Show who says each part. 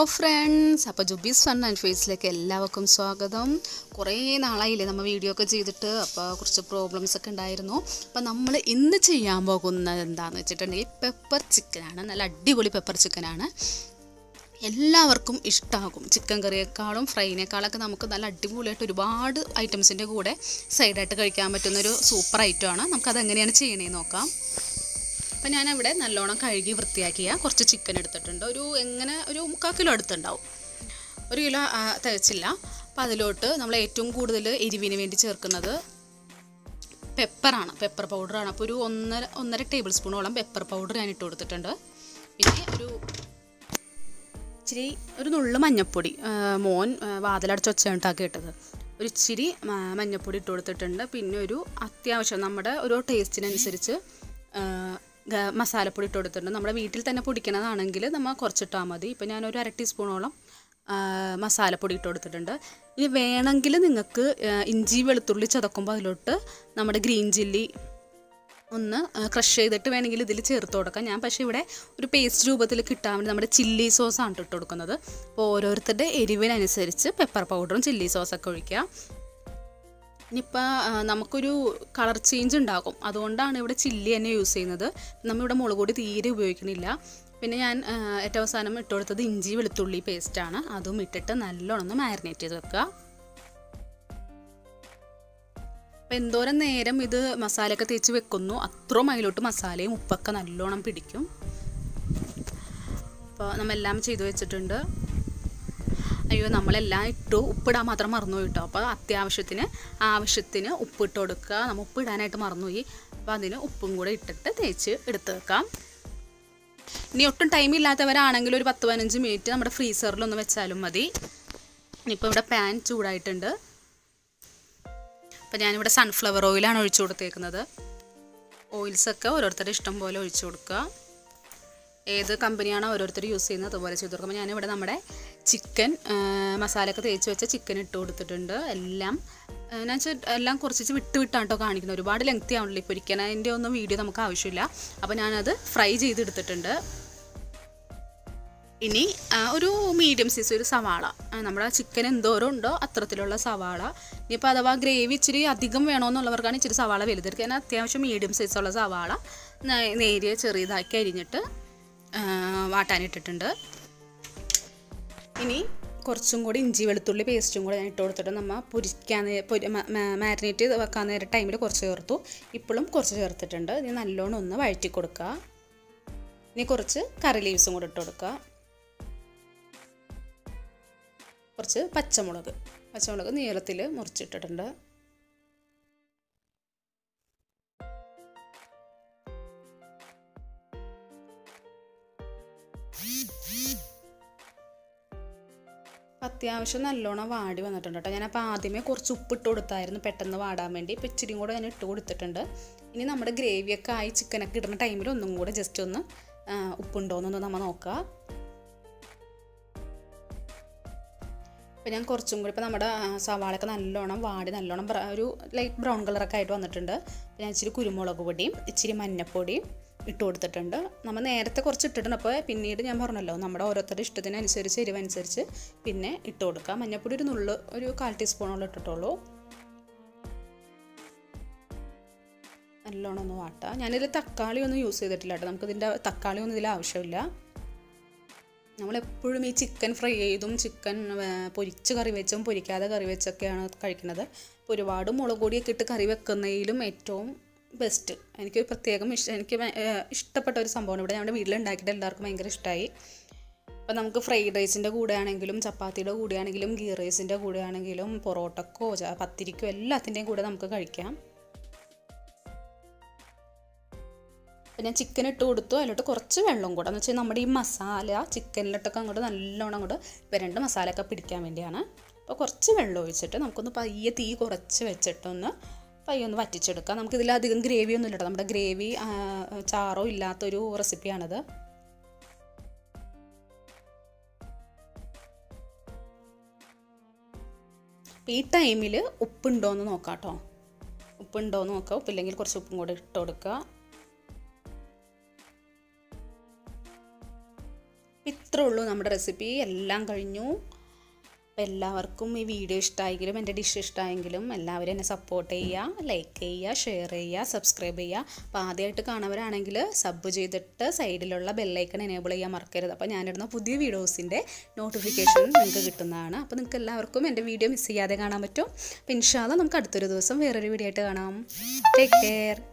Speaker 1: Friends, അപ്പോൾ Jubi's fun and ഫേസിലേക്ക് എല്ലാവർക്കും സ്വാഗതം. കുറേ നാളായില്ലേ നമ്മൾ വീഡിയോ ഒക്കെ ചെയ്തിട്ട്. അപ്പോൾ കുറച്ച് പ്രോബ്ലംസ് ഒക്കെ ഉണ്ടായിരുന്നു. അപ്പോൾ നമ്മൾ ഇന്ന് ചെയ്യാൻ പോകുന്നത് എന്താണെന്ന് വെച്ചിട്ടുണ്ടെങ്കിൽ പെപ്പർ ചിക്കനാണ്. നല്ല അടിപൊളി പെപ്പർ ചിക്കനാണ്. എല്ലാവർക്കും ഇഷ്ടമാകും. ചിക്കൻ കറിയേക്കാളും ഫ്രൈനേക്കാളൊക്കെ നമുക്ക് നല്ല അടിപൊളിയായിട്ട് ഒരുപാട് ഐറ്റംസിൻ്റെ കൂടെ സൈഡായിട്ട് കഴിക്കാൻ പറ്റുന്നൊരു സൂപ്പർ ഐറ്റമാണ്. നമുക്കതെങ്ങനെയാണ് ചെയ്യണേന്ന് നോക്കാം. അപ്പോൾ ഞാനിവിടെ നല്ലോണം കഴുകി വൃത്തിയാക്കിയ കുറച്ച് ചിക്കൻ എടുത്തിട്ടുണ്ട്. ഒരു 3/4 കിലോ എടുത്തുണ്ടാവും. 1 കിലോ തികച്ചില്ല. അപ്പോൾ അതിലോട്ട് നമ്മൾ ഏറ്റവും കൂടുതൽ എരിവിന് വേണ്ടി ചേർക്കുന്നത് പെപ്പറാണ്, പെപ്പർ പൗഡറാണ്. അപ്പോൾ ഒരു 1.5 ടേബിൾ സ്പൂണോളം പെപ്പർ പൗഡർ ഞാൻ ഇട്ട് കൊടുത്തിട്ടുണ്ട്. പിന്നെ ഒരു നുള്ളു മഞ്ഞൾപ്പൊടി, മോൻ വാതിലടച്ച് ഒച്ചയുണ്ടാക്കി ഇട്ടത്. ഒരു ഇച്ചിരി മഞ്ഞൾപ്പൊടി ഇട്ട് കൊടുത്തിട്ടുണ്ട്. പിന്നെ ഒരു അത്യാവശ്യം നമ്മുടെ ഒരു ടേസ്റ്റിനനുസരിച്ച് മസാലപ്പൊടി ഇട്ട് കൊടുത്തിട്ടുണ്ട്. നമ്മുടെ വീട്ടിൽ തന്നെ പൊടിക്കണതാണെങ്കിൽ നമ്മൾ കുറച്ചിട്ടാൽ മതി. ഇപ്പോൾ ഞാനൊരു 1/2 ടീസ്പൂണോളം മസാലപ്പൊടി ഇട്ട് കൊടുത്തിട്ടുണ്ട്. ഇനി വേണമെങ്കിൽ നിങ്ങൾക്ക് ഇഞ്ചി വെളുത്തുള്ളി ചതക്കുമ്പോൾ അതിലോട്ട് നമ്മുടെ ഗ്രീൻ ചില്ലി ഒന്ന് ക്രഷ് ചെയ്തിട്ട് വേണമെങ്കിൽ ഇതിൽ ചേർത്ത് കൊടുക്കാം. ഞാൻ പക്ഷേ ഇവിടെ ഒരു പേസ്റ്റ് രൂപത്തിൽ കിട്ടാൻ വേണ്ടി നമ്മുടെ ചില്ലി സോസാണ് ഇട്ട് കൊടുക്കുന്നത്. അപ്പോൾ ഓരോരുത്തരുടെ എരിവിനനുസരിച്ച് പെപ്പർ പൗഡറും ചില്ലി സോസൊക്കെ ഒഴിക്കുക. ഇനിയിപ്പോൾ നമുക്കൊരു കളർ ചേഞ്ച് ഉണ്ടാകും, അതുകൊണ്ടാണ് ഇവിടെ ചില്ലി തന്നെ യൂസ് ചെയ്യുന്നത്. നമ്മളിവിടെ മുളക് പൊടി തീരെ ഉപയോഗിക്കണില്ല. പിന്നെ ഞാൻ ഏറ്റവും അവസാനം ഇട്ട് കൊടുത്തത് ഇഞ്ചി വെളുത്തുള്ളി പേസ്റ്റാണ്. അതും ഇട്ടിട്ട് നല്ലോണം ഒന്ന് മാരിനേറ്റ് ചെയ്ത് വെക്കുക. അപ്പോൾ എന്തോരം നേരം ഇത് മസാലയൊക്കെ തേച്ച് വെക്കുന്നു അത്രയും അതിലോട്ട് മസാലയും ഉപ്പൊക്കെ നല്ലോണം പിടിക്കും. അപ്പോൾ നമ്മളെല്ലാം ചെയ്ത് വെച്ചിട്ടുണ്ട്. അയ്യോ, നമ്മളെല്ലാം ഇട്ടു, ഉപ്പിടാൻ മാത്രം മറന്നുപോയി കേട്ടോ. അപ്പോൾ ആവശ്യത്തിന് ഉപ്പിട്ട് കൊടുക്കുക. നമ്മൾ ഉപ്പിടാനായിട്ട് മറന്നുപോയി. അപ്പോൾ അതിന് ഉപ്പും കൂടെ ഇട്ടിട്ട് തേച്ച് എടുത്ത് വെക്കാം. ഇനി ഒട്ടും ടൈം ഇല്ലാത്തവരാണെങ്കിൽ ഒരു 10-15 മിനിറ്റ് നമ്മുടെ ഫ്രീസറിലൊന്ന് വെച്ചാലും മതി. ഇനിയിപ്പോൾ ഇവിടെ പാൻ ചൂടായിട്ടുണ്ട്. അപ്പോൾ ഞാനിവിടെ സൺഫ്ലവർ ഓയിലാണ് ഒഴിച്ചു കൊടുത്തേക്കുന്നത്. ഓയിൽസൊക്കെ ഓരോരുത്തരുടെ ഇഷ്ടം പോലെ ഒഴിച്ചു കൊടുക്കുക. ഏത് കമ്പനിയാണോ ഓരോരുത്തർ യൂസ് ചെയ്യുന്നത് അതുപോലെ ചെയ്ത് കൊടുക്കുമ്പോൾ ഞാനിവിടെ നമ്മുടെ ചിക്കൻ മസാലയൊക്കെ തേച്ച് വെച്ച ചിക്കൻ ഇട്ട് കൊടുത്തിട്ടുണ്ട്. എല്ലാം കുറച്ച് വിട്ടാണ് കേട്ടോ കാണിക്കുന്നത്. ഒരുപാട് ലെങ്തി ആവണല്ലോ. ഇപ്പോൾ ഒരിക്കലതിൻ്റെ ഒന്നും വീഡിയോ നമുക്ക് ആവശ്യമില്ല. അപ്പോൾ ഞാനത് ഫ്രൈ ചെയ്തെടുത്തിട്ടുണ്ട്. ഇനി ഒരു മീഡിയം സൈസ് ഒരു സവാള, നമ്മുടെ ചിക്കൻ എന്തോരം ഉണ്ടോ അത്തരത്തിലുള്ള സവാള. ഇനിയിപ്പോൾ അഥവാ ഗ്രേവി ഇച്ചിരി അധികം വേണമെന്നുള്ളവർക്കാണ് ഇച്ചിരി സവാള വലുതെടുക്കുക. ഞാൻ അത്യാവശ്യം മീഡിയം സൈസുള്ള സവാള നേരിയ ചെറിയതാക്കി അരിഞ്ഞിട്ട് വാട്ടാനിട്ടിട്ടുണ്ട്. ഇനി കുറച്ചും കൂടി ഇഞ്ചി വെളുത്തുള്ളി പേസ്റ്റും കൂടെ ഞാൻ ഇട്ട് കൊടുത്തിട്ട് നമ്മൾ മാരിനേറ്റ് വെക്കാൻ നേരം ടൈമിൽ കുറച്ച് ചേർത്തു. ഇപ്പോഴും കുറച്ച് ചേർത്തിട്ടുണ്ട്. ഇനി നല്ലോണം ഒന്ന് വഴറ്റി കൊടുക്കുക. ഇനി കുറച്ച് കറി ലീവ്സും കൂടെ ഇട്ട് കൊടുക്കുക. കുറച്ച് പച്ചമുളക് നീളത്തിൽ മുറിച്ചിട്ടിട്ടുണ്ട്. അത്യാവശ്യം നല്ലോണം വാടി വന്നിട്ടുണ്ട് കേട്ടോ. ഞാനപ്പോൾ ആദ്യമേ കുറച്ച് ഉപ്പിട്ട് കൊടുത്തായിരുന്നു പെട്ടെന്ന് വാടാൻ വേണ്ടി. ഇപ്പോൾ ഇച്ചിരിയും കൂടെ ഞാൻ ഇട്ട് കൊടുത്തിട്ടുണ്ട്. ഇനി നമ്മുടെ ഗ്രേവിയൊക്കെ ആയി ചിക്കനൊക്കെ ഇടുന്ന ടൈമിൽ ഒന്നും കൂടെ ജസ്റ്റ് ഒന്ന് ഉപ്പുണ്ടോയെന്നൊന്ന് നമ്മൾ നോക്കുക. അപ്പോൾ ഞാൻ കുറച്ചും കൂടി ഇപ്പോൾ നമ്മുടെ സവാളയൊക്കെ നല്ലോണം വാടി നല്ലോണം ഒരു ലൈറ്റ് ബ്രൗൺ കളറൊക്കെ ആയിട്ട് വന്നിട്ടുണ്ട്. ഞാൻ ഇച്ചിരി കുരുമുളക് പൊടിയും ഇച്ചിരി മഞ്ഞൾപ്പൊടിയും ഇട്ട് കൊടുത്തിട്ടുണ്ട്. നമ്മൾ നേരത്തെ കുറച്ച് ഇട്ടിട്ടുണ്ട്. അപ്പോൾ പിന്നീട് ഞാൻ പറഞ്ഞല്ലോ നമ്മുടെ ഓരോരുത്തരുടെ ഇഷ്ടത്തിനനുസരിച്ച് എരിവനുസരിച്ച് പിന്നെ ഇട്ട് കൊടുക്കാം. മഞ്ഞൾപ്പൊടി ഒരു 1/4 ടീസ്പൂണോളം ഇട്ടിട്ടുള്ളൂ. നല്ലോണം ഒന്ന് വാട്ടാം. ഞാനിതിൽ തക്കാളി ഒന്നും യൂസ് ചെയ്തിട്ടില്ല കേട്ടോ. നമുക്കിതിൻ്റെ തക്കാളി ഒന്നും ഇതിൽ ആവശ്യമില്ല. നമ്മളെപ്പോഴും ഈ ചിക്കൻ ഫ്രൈ ചെയ്തും ചിക്കൻ പൊരിച്ച് കറി വെച്ചും പൊരിക്കാതെ കറി വെച്ചൊക്കെയാണ് കഴിക്കുന്നത്. അപ്പോൾ ഒരുപാട് മുളക് പൊടിയൊക്കെ ഇട്ട് കറി വെക്കുന്നതിലും ഏറ്റവും ബെസ്റ്റ് എനിക്ക് ഇഷ്ടപ്പെട്ട ഒരു സംഭവമാണ്. ഇവിടെ ഞങ്ങളുടെ വീട്ടിലുണ്ടാക്കിയിട്ട് എല്ലാവർക്കും ഭയങ്കര ഇഷ്ടമായി. അപ്പോൾ നമുക്ക് ഫ്രൈഡ് റൈസിൻ്റെ കൂടെ ആണെങ്കിലും ചപ്പാത്തിയുടെ കൂടെ ആണെങ്കിലും ഗീ റൈസിൻ്റെ കൂടെ ആണെങ്കിലും പൊറോട്ടക്കോ പത്തിരിക്കോ എല്ലാത്തിൻ്റെയും കൂടെ നമുക്ക് കഴിക്കാം. അപ്പോൾ ഞാൻ ചിക്കൻ ഇട്ട് കൊടുത്തു. അതിലോട്ട് കുറച്ച് വെള്ളം കൂടെ എന്ന് വെച്ചാൽ നമ്മുടെ ഈ മസാല ചിക്കനിലിട്ടൊക്കെ അങ്ങോട്ട് നല്ലോണം അങ്ങോട്ട് വരണ്ട മസാലയൊക്കെ പിടിക്കാൻ വേണ്ടിയാണ്. അപ്പോൾ കുറച്ച് വെള്ളം ഒഴിച്ചിട്ട് നമുക്കൊന്ന് പയ്യെ തീ കുറച്ച് വെച്ചിട്ടൊന്ന് പയ്യെ ഒന്ന് വറ്റിച്ചെടുക്കാം. നമുക്കിതിലധികം ഗ്രേവി ഒന്നും ഇല്ല. നമ്മുടെ ഗ്രേവി ചാറോ ഇല്ലാത്തൊരു റെസിപ്പിയാണിത്. അപ്പോൾ ഈ ടൈമിൽ ഉപ്പുണ്ടോയെന്ന് നോക്കാം കേട്ടോ. ഉപ്പുണ്ടോയെന്ന് നോക്കാം. ഉപ്പില്ലെങ്കിൽ കുറച്ച് ഉപ്പും കൂടെ ഇട്ട് കൊടുക്കുക. ഇത്ര ഇത്രേ ഉള്ളൂ നമ്മുടെ റെസിപ്പി. എല്ലാം കഴിഞ്ഞു. അപ്പോൾ എല്ലാവർക്കും ഈ വീഡിയോ ഇഷ്ടമായെങ്കിലും എൻ്റെ ഡിഷ് ഇഷ്ടമായെങ്കിലും എല്ലാവരും എന്നെ സപ്പോർട്ട് ചെയ്യുക, ലൈക്ക് ചെയ്യുക, ഷെയർ ചെയ്യുക, സബ്സ്ക്രൈബ് ചെയ്യുക. അപ്പോൾ ആദ്യമായിട്ട് കാണുന്നവരാണെങ്കിൽ സബ് ചെയ്തിട്ട് സൈഡിലുള്ള ബെല്ലൈക്കൺ എനേബിൾ ചെയ്യാൻ മറക്കരുത്. അപ്പോൾ ഞാനിടുന്ന പുതിയ വീഡിയോസിൻ്റെ നോട്ടിഫിക്കേഷൻ നിങ്ങൾക്ക് കിട്ടുന്നതാണ്. അപ്പോൾ നിങ്ങൾക്ക് എല്ലാവർക്കും എൻ്റെ വീഡിയോ മിസ് ചെയ്യാതെ കാണാൻ പറ്റും. അപ്പോൾ ഇൻഷാ അല്ലാഹ് നമുക്ക് അടുത്തൊരു ദിവസം വേറൊരു വീഡിയോ ആയിട്ട് കാണാം. Take care.